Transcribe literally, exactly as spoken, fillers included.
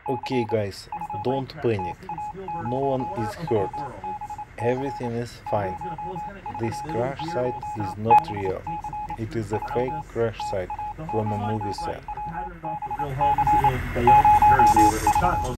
Okay guys, don't panic. No one is hurt. Everything is fine. This crash site is not real. It is a fake crash site from a movie set.